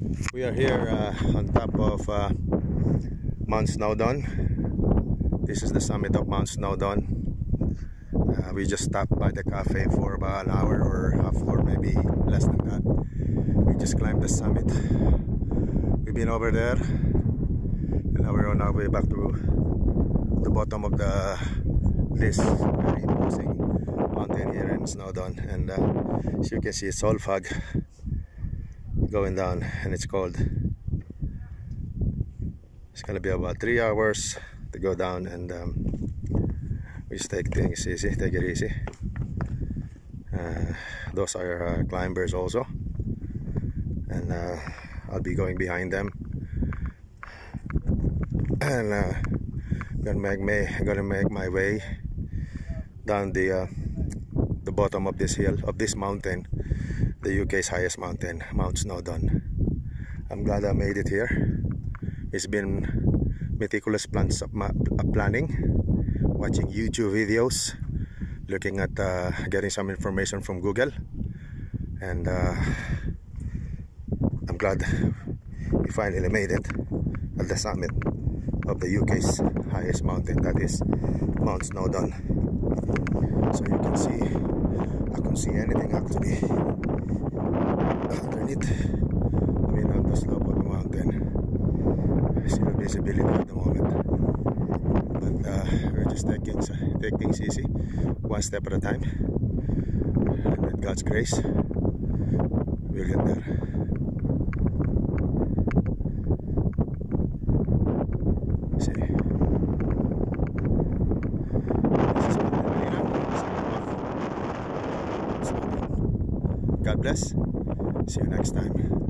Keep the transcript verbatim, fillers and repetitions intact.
We are here uh, on top of uh, Mount Snowdon. This is the summit of Mount Snowdon. Uh, we just stopped by the cafe for about an hour or half, or maybe less than that. We just climbed the summit. We've been over there, and now we're on our way back to the bottom of the this very imposing mountain here in Snowdon. And uh, as you can see, it's all fog going down, and it's cold. It's gonna be about three hours to go down, and um, we just take things easy, take it easy. Uh, those are uh, climbers also, and uh, I'll be going behind them, and uh, gonna make me gonna make my way down the uh, the bottom of this hill of this mountain, the U K's highest mountain, Mount Snowdon. I'm glad I made it here. It's been meticulous plans of my, uh, planning, watching YouTube videos, looking at uh, getting some information from Google, and uh, I'm glad we finally made it at the summit of the U K's highest mountain, that is Mount Snowdon. So you can see, I couldn't see anything actually underneath. I mean, on the slope of the mountain, zero visibility at the moment. But uh, we're just taking take things easy, one step at a time, and with God's grace, we'll get there. See, this is God bless. See you next time.